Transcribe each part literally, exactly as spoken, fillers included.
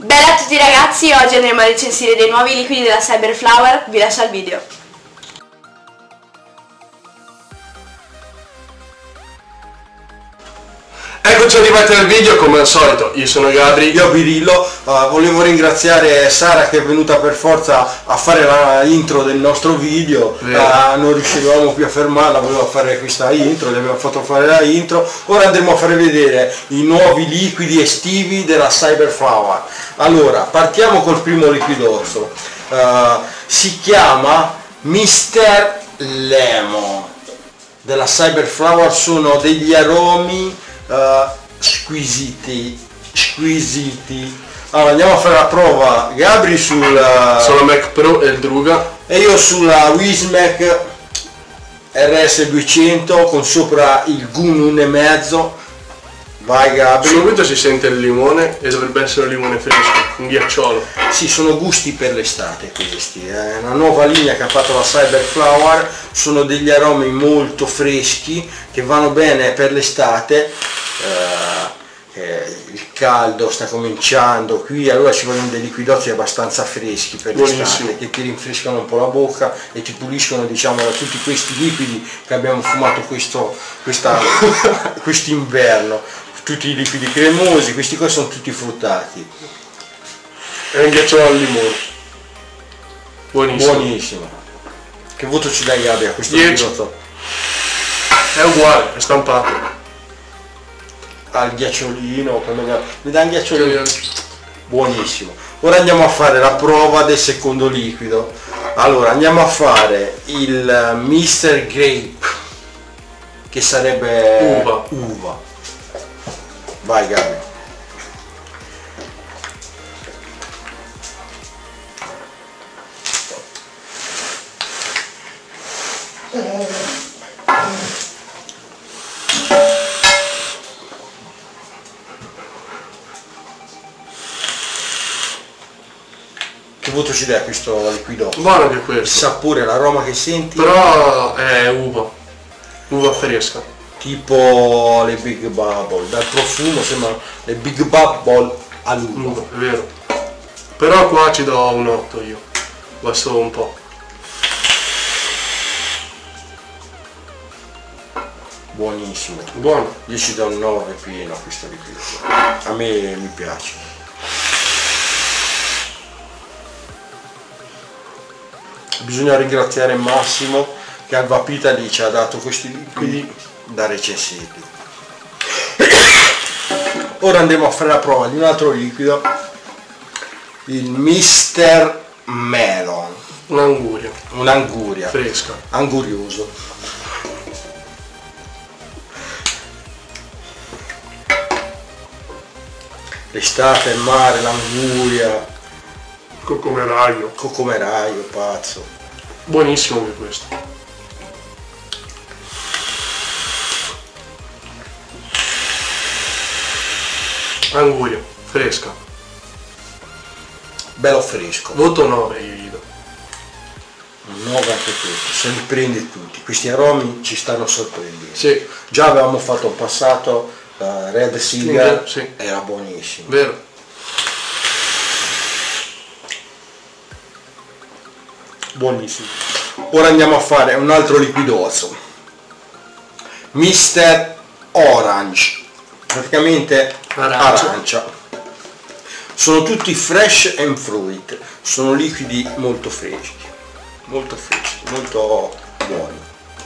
Bella a tutti ragazzi, oggi andremo a recensire dei nuovi liquidi della Cyberflower, vi lascio al video. Eccoci arrivati al video, come al solito, io sono Gabri. Io Birillo, uh, volevo ringraziare Sara che è venuta per forza a fare la intro del nostro video, uh, non riuscivamo più a fermarla, voleva fare questa intro, gli abbiamo fatto fare la intro. Ora andremo a fare vedere i nuovi liquidi estivi della Cyberflower. Allora, partiamo col primo liquidozzo, uh, si chiama mister Lemon della Cyberflower, sono degli aromi Uh, squisiti squisiti. Allora andiamo a fare la prova, Gabri sulla sulla Mac Pro e il Druga e io sulla Wismac R S duecento con sopra il Gun uno e mezzo. Vai Gabri. Subito si sente il limone e dovrebbe essere un limone fresco, un ghiacciolo. Sì, sono gusti per l'estate questi, è una nuova linea che ha fatto la Cyberflower, sono degli aromi molto freschi che vanno bene per l'estate, eh, eh, il caldo sta cominciando qui, allora ci vogliono dei liquidozzi abbastanza freschi per l'estate che ti rinfrescano un po' la bocca e ti puliscono, diciamo, da tutti questi liquidi che abbiamo fumato questo quest'inverno. Tutti i liquidi cremosi, questi qua sono tutti fruttati. È un ghiacciolo al limone. Buonissimo. Buonissimo. Che voto ci dai Gabri a questo liquidozzo? È uguale, è stampato. Al ghiacciolino, come... mi dà un ghiacciolino. Buonissimo. Ora andiamo a fare la prova del secondo liquido. Allora andiamo a fare il mister Grape, che sarebbe uva. uva. Vai Gabri. Che voto ci dai a questo liquido? Buono anche questo. Il sapore, l'aroma che senti? Però è uva. Uva fresca. Tipo le Big Bubble, dal profumo sembrano le Big Bubble all'uva. È vero. Però qua ci do un otto io. Basta un po'. Buonissimo. Buono. Io ci do un nove pieno a questo liquido. A me mi piace. Bisogna ringraziare Massimo che al Vapitali ci ha dato questi liquidi da recensire. Ora andiamo a fare la prova di un altro liquido, il mister Melon, Un'anguria. un'anguria Fresca. angurioso. L'estate, il mare, l'anguria, Cocomeraio. cocomeraio, pazzo. Buonissimo anche questo. Anguria, fresca. Bello fresco. Voto nove io gli do. Un nove anche questo, se li prende tutti. Questi aromi ci stanno sorprendendo. Sì. Già avevamo fatto in passato uh, Red Cigar, sì. Era buonissimo. Vero. Buonissimo. Ora andiamo a fare un altro liquidozzo, mister Orange, praticamente Arancia. arancia. Sono tutti fresh and fruit, sono liquidi molto freschi, molto freschi, molto buoni.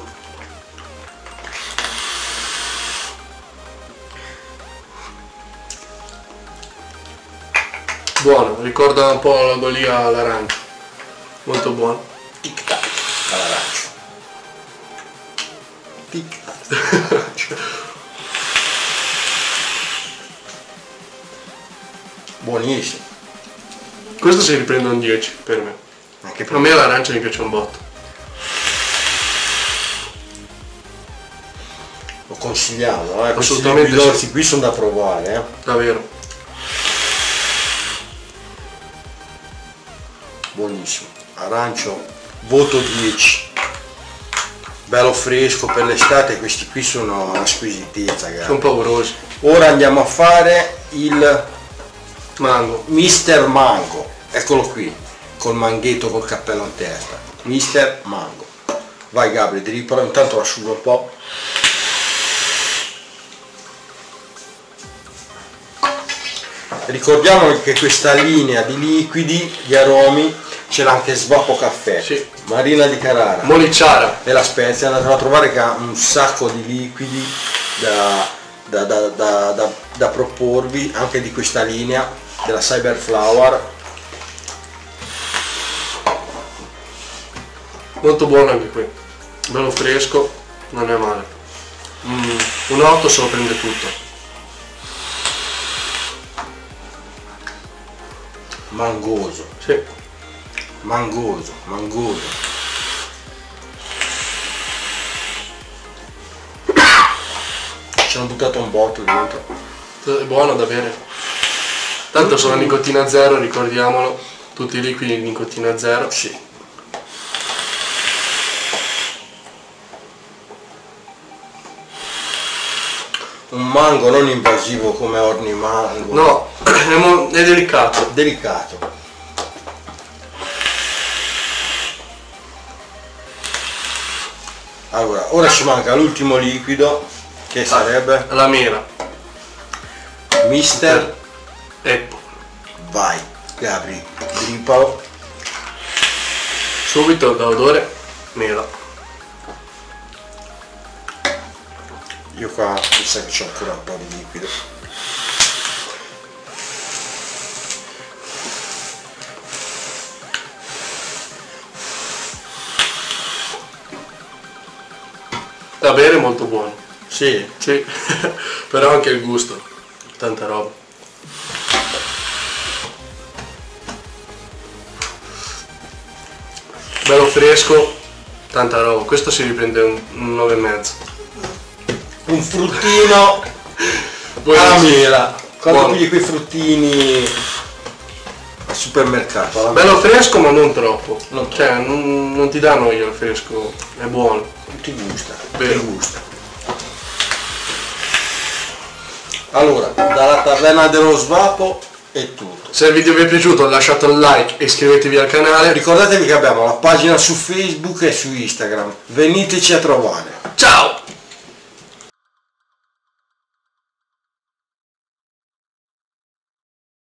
Buono, ricorda un po' la golia all'arancia. Molto buono. Tic tac all'arancia. Tic tac. Buonissimo. Questo si riprende un dieci per me. Anche per A me l'arancia mi piace un botto. lo consigliamo, eh? Questi Assolutamente liquidozzi sì. qui sono da provare, eh? Davvero. Buonissimo. Arancio, voto dieci. Bello fresco per l'estate, questi qui sono una squisitezza, Sono paurosi. Ora andiamo a fare il Mango. mister Mango, eccolo qui, col manghetto col cappello in testa. mister Mango. Vai Gabri, drippalo, intanto asciugo un po'. Ricordiamo che questa linea di liquidi, di aromi, ce l'ha anche Svapo Caffè, Sì. Marina di Carrara Molicciara. e la Spezia. Andatela a trovare che ha un sacco di liquidi da, da, da, da, da, da proporvi, anche di questa linea della Cyber Flower. Molto buono anche qui. Bello fresco, non è male. Mm, un otto se lo prende tutto. Mangoso, Sì. mangoso, mangoso. Ci hanno buttato un botto dentro. È buono da bere. Tanto sono nicotina zero, ricordiamolo. Tutti i liquidi di nicotina zero. Sì. Un mango non invasivo come Orni Mango. No, è, mo- è delicato. Delicato. Allora, ora ci manca l'ultimo liquido, che sarebbe La mela. mister Ecco. Vai, Gabri, drippalo. Subito da odore mela. Io qua mi sa che c'ho ancora un po' di liquido. Da bere molto buono. Sì, Sì. Però anche il gusto. Tanta roba. Bello fresco, tanta roba. Questo si riprende un, un nove e mezzo. un fruttino Poi alla mela. Quando Buono. pigli quei fruttini al supermercato. alla Bello fresco ma non troppo. Non Cioè non, non ti dà noia il fresco, è buono. mela. Ti gusta, Vero. ti gusta. Allora, dalla taverna dello Svapo è tutto. Se il video vi è piaciuto lasciate un like e iscrivetevi al canale. Ricordatevi che abbiamo la pagina su Facebook e su Instagram. Veniteci a trovare. Ciao!